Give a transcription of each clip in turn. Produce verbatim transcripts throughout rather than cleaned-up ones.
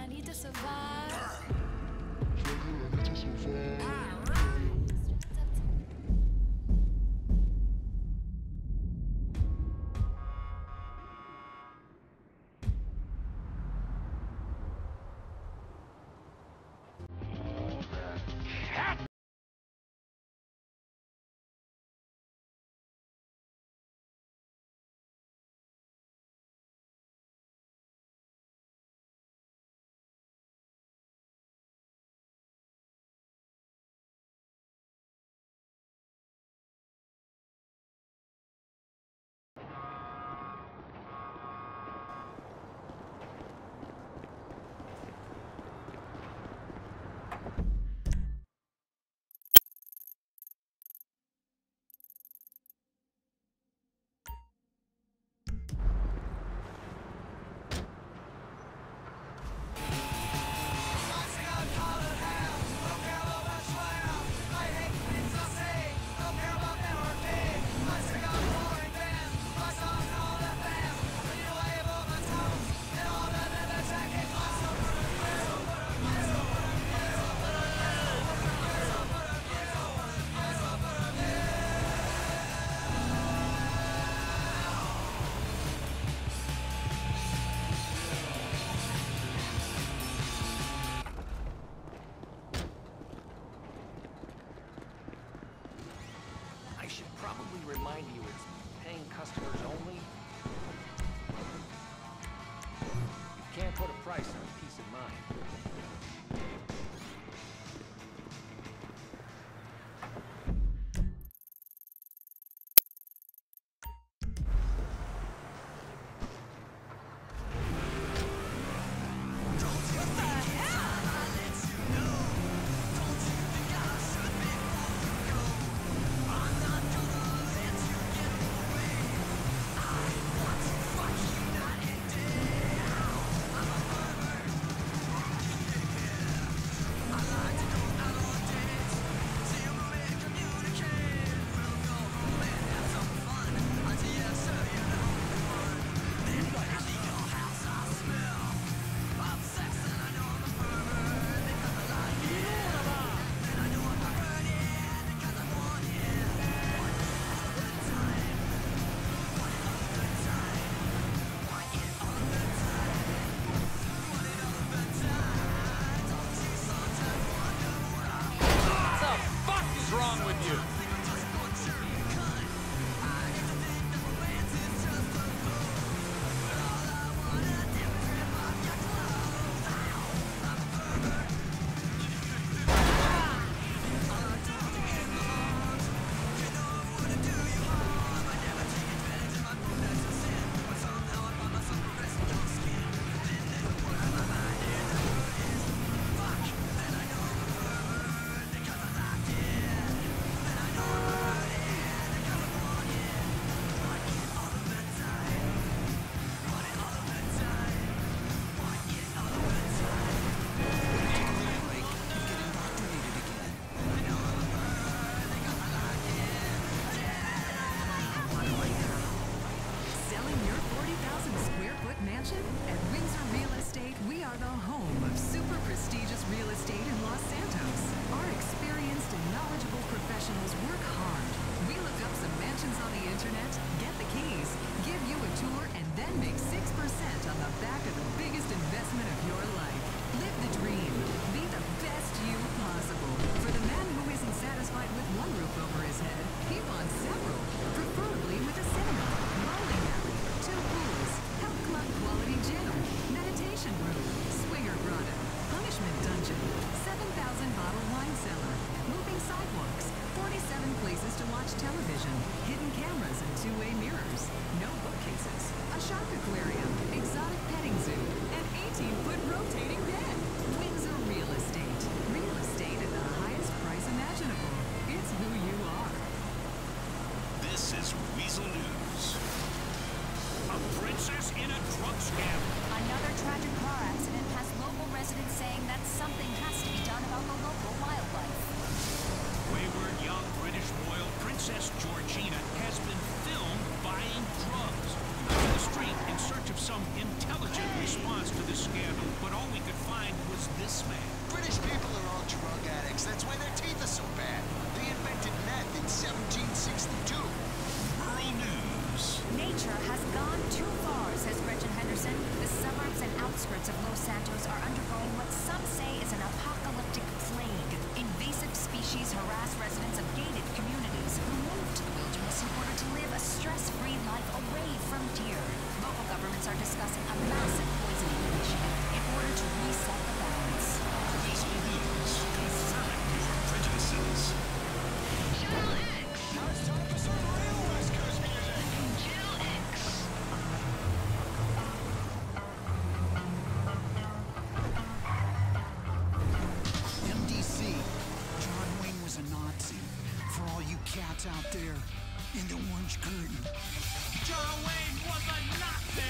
I need to survive. I should probably remind you it's paying customers only. You can't put a price on peace of mind. Places to watch television, hidden cameras and two-way mirrors, no bookcases. experts are discussing a massive poisoning initiative in order to reset the balance. This believes confirming your prejudices. Channel X. Now it's time for some real West Coast music. Channel X. M D C. John Wayne was a Nazi. For all you cats out there in the orange curtain. John Wayne was a Nazi.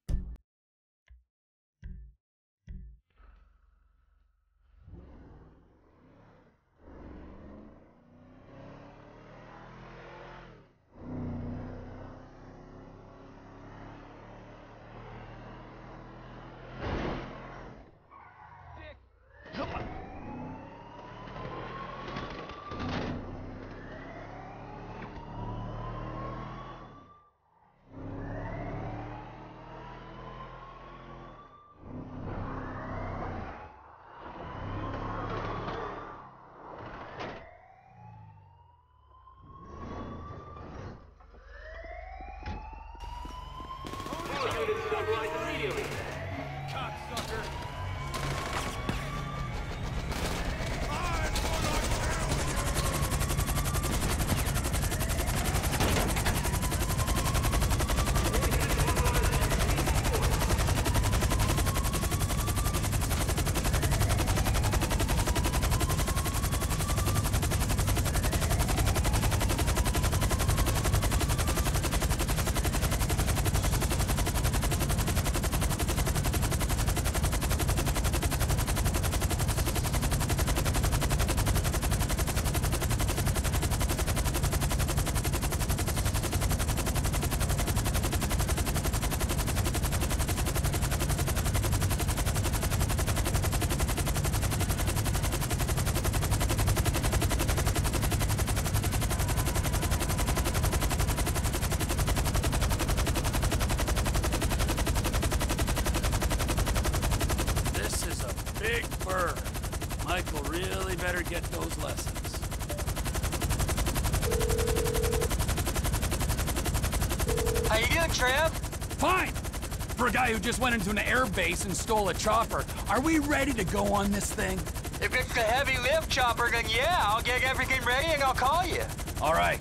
Cocksucker! Big bird. Michael really better get those lessons. How you doing, Trev? Fine! For a guy who just went into an air base and stole a chopper, are we ready to go on this thing? If it's the heavy lift chopper, then yeah, I'll get everything ready and I'll call you. All right.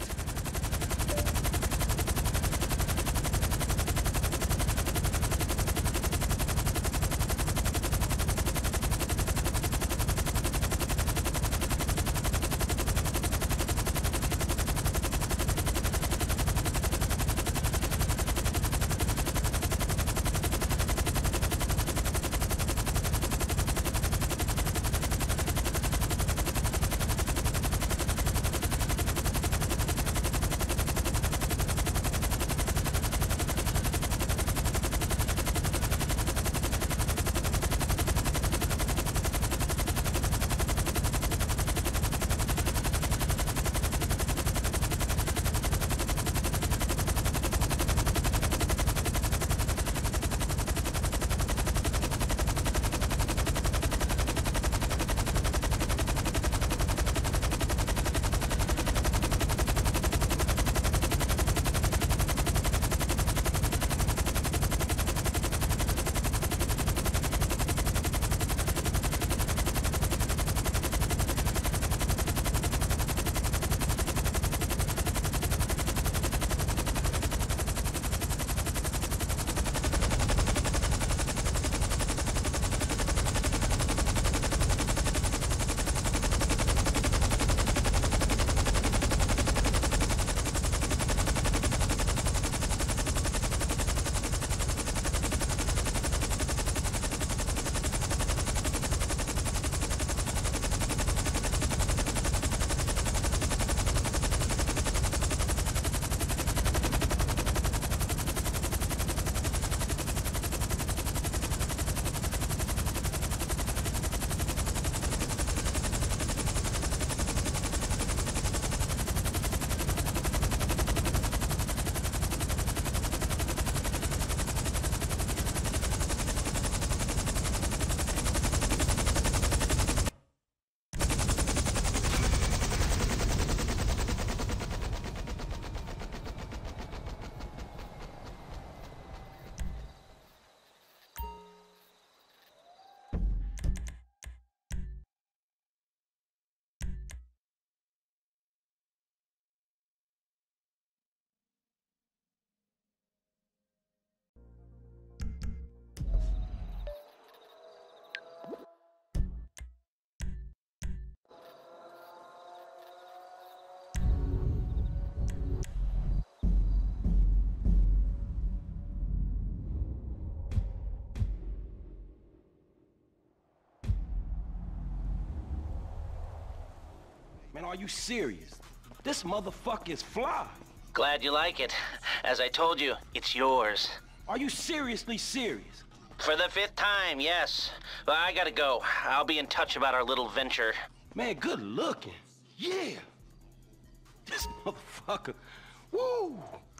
Are you serious? This motherfucker is fly. Glad you like it. As I told you, it's yours. Are you seriously serious? For the fifth time, yes. Well, I gotta go. I'll be in touch about our little venture. Man, good looking. Yeah. This motherfucker. Woo!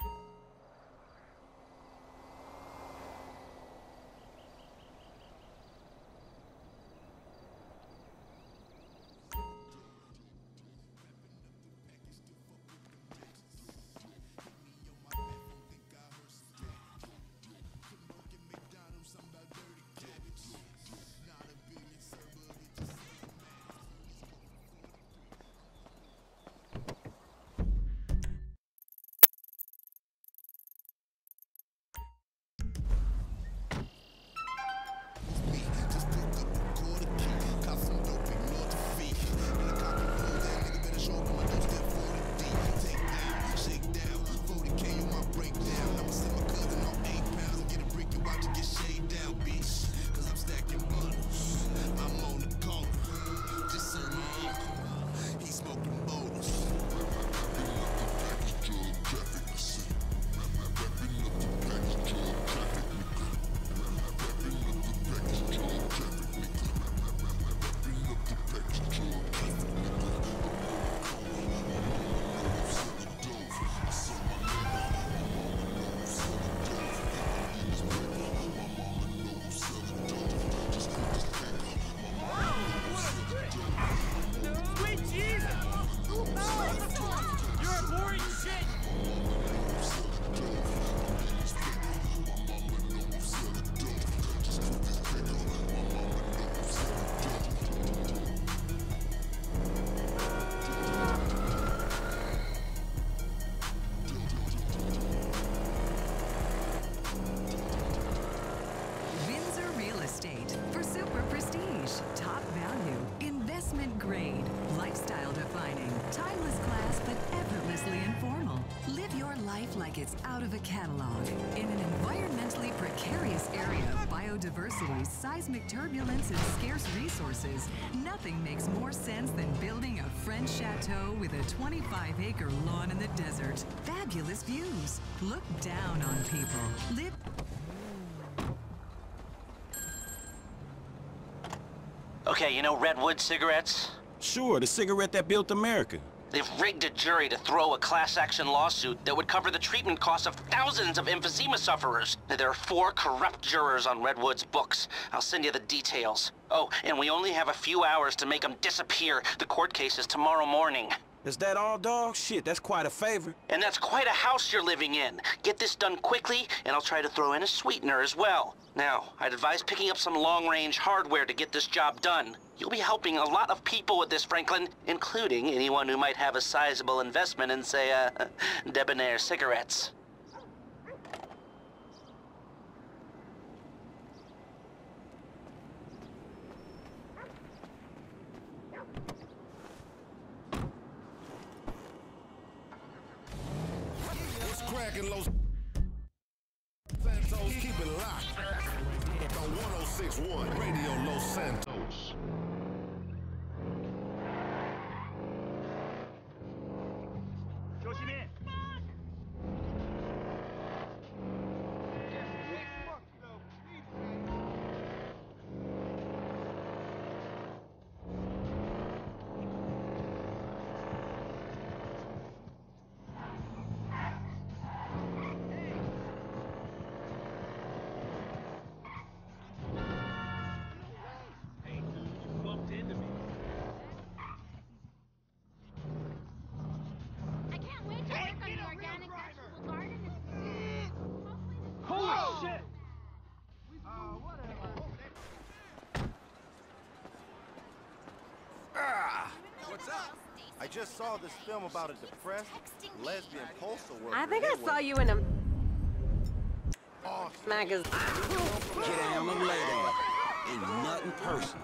grade, lifestyle defining, timeless class but effortlessly informal. Live your life like it's out of a catalog. In an environmentally precarious area of biodiversity, seismic turbulence, and scarce resources, nothing makes more sense than building a French chateau with a twenty-five acre lawn in the desert. Fabulous views. Look down on people. Live. Okay, you know Redwood cigarettes? Sure, the cigarette that built America. They've rigged a jury to throw a class action lawsuit that would cover the treatment costs of thousands of emphysema sufferers. There are four corrupt jurors on Redwood's books. I'll send you the details. Oh, and we only have a few hours to make them disappear. The court case is tomorrow morning. Is that all, dog? Shit, that's quite a favor. And that's quite a house you're living in. Get this done quickly, and I'll try to throw in a sweetener as well. Now, I'd advise picking up some long-range hardware to get this job done. You'll be helping a lot of people with this, Franklin, including anyone who might have a sizable investment in, say, uh, debonair cigarettes. Cracking Los Santos, keep it locked on one oh six point one Radio Los Santos. I just saw this film about a depressed lesbian postal worker. I think I saw you in a awesome. magazine. Get down and lay down. Ain't nothing personal.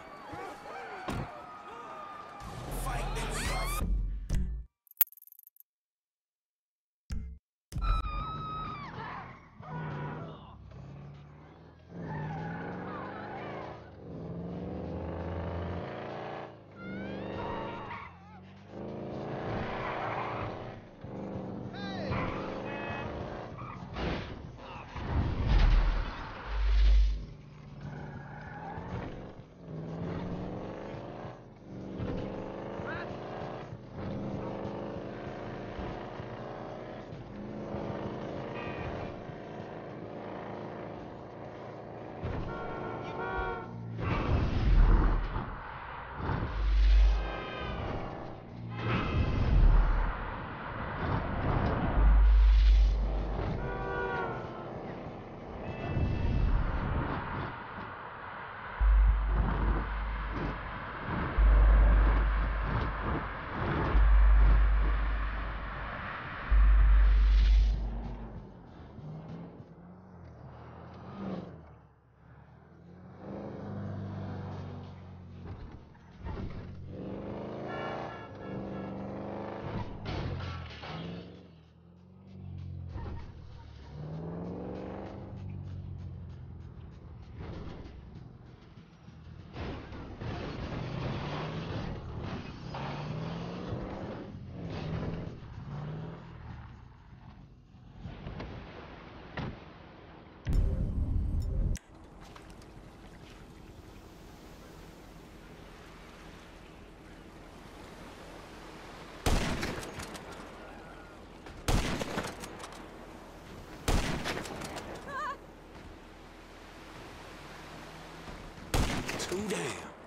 Too damn.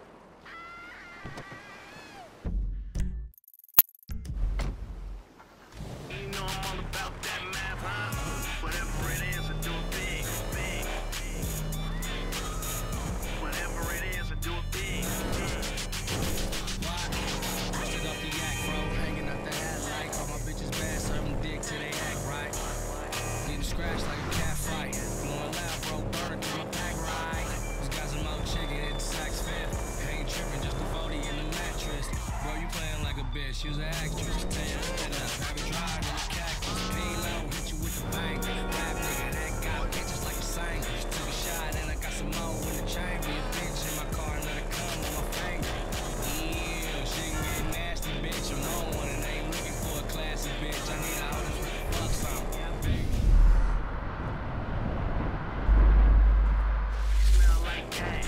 You know I'm all about that math, huh? Whatever it is, I do it big, big. Whatever it is, I do it big, big. Posted up the yak, bro. Hanging up the hat like all my bitches bad, serve them dick till they act right. Getting scratched like a cat fight. Blowing loud, bro. Burner through my pack ride. Just got some old chicken at the Saks Fifth. Ain't tripping, just a forty in the mattress. Bro, you playing like a bitch. You's an actress. Tell you stand up, have it drive in the cactus. P-Lo, hit you with the bang. Rap nigga that got bitches like a saint. Took a shot and I got some more in the chamber. Your bitch in my car and let it come on my finger. Yeah, she can get nasty, bitch. I'm on one and ain't looking for a classy bitch. I need a hoe that's with the fuck something. Smell like cash.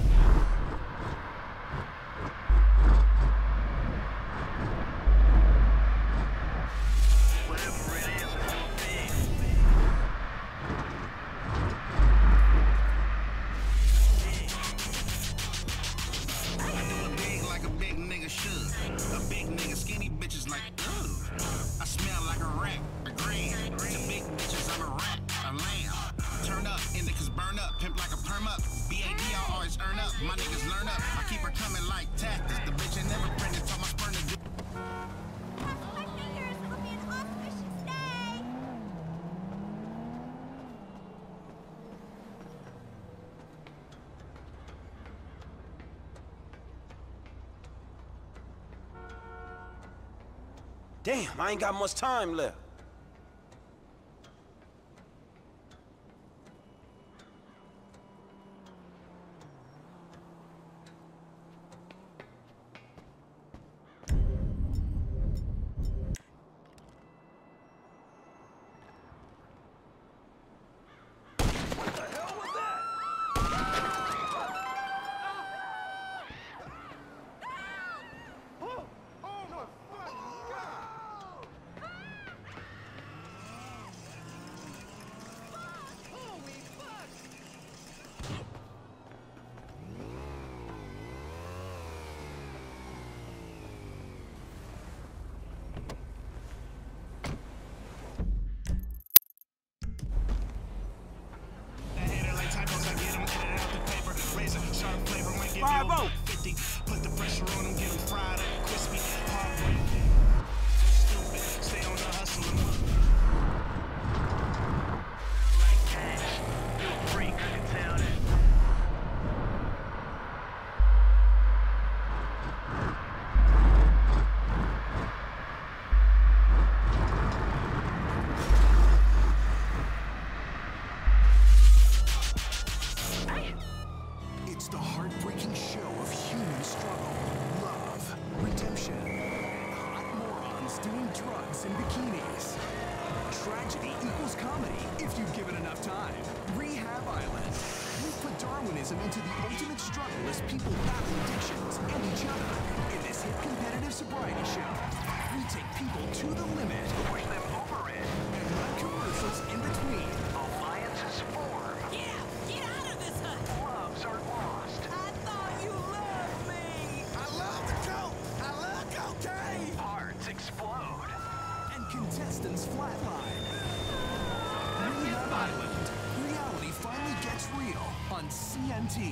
Whatever it is, I do it big. I do it big like a big nigga should. A big nigga skinny bitches like, ugh. I smell like a rat, a grand. To big bitches, I'm a rat, a lamb. Turn up, indicas burn up, pimp like a perm up. B A D, I always earn up. My niggas learn up. I keep her coming like tactics. The bitch ain't never pregnant, told my sperm to do. Damn, I ain't got much time left. five oh. Put the pressure on them, get them fried up, crispy, heartbreak. Stupid, stay on the hustle. Like cash, you a freak, I can tell that. It's the heartbreaking show of human struggle, love, redemption, and hot morons doing drugs in bikinis. Tragedy equals comedy if you've given enough time. Rehab Island. We've put Darwinism into the ultimate struggle as people battle addictions and each other. In this hit competitive sobriety show, we take people to the limit, push them over it, and run commercials in between. Alliances form. Yeah, get out of this hut! Loves are lost. I thought you loved me! I love the coke! I love cocaine! Hearts explode. And contestants flatline. Rehab Island. Reality finally gets real on C N T.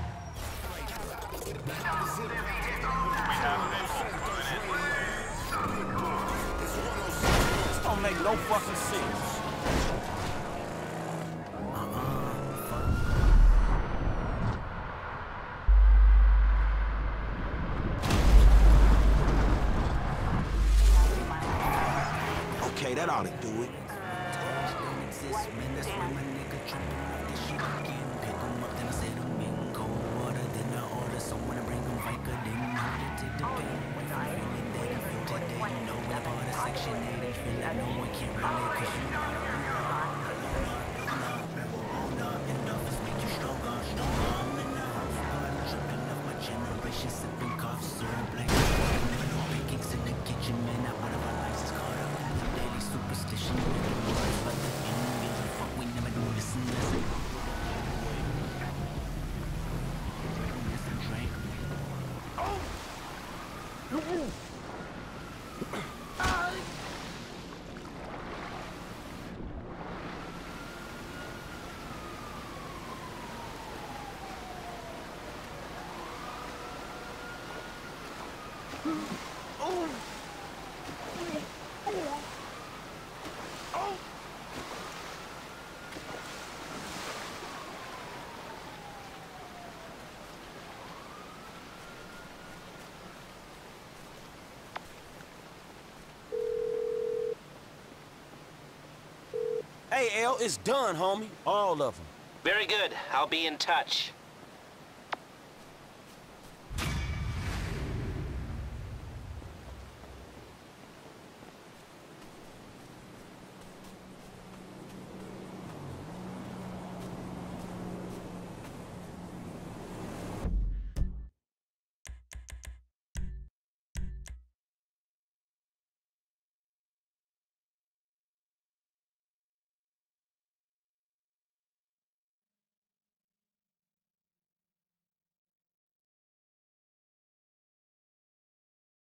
This don't make no fucking sense. Okay, that ought to do it. Section eight and feel like no one can relate, 'cause you know Hey, L, it's done, homie. All of them. Very good. I'll be in touch.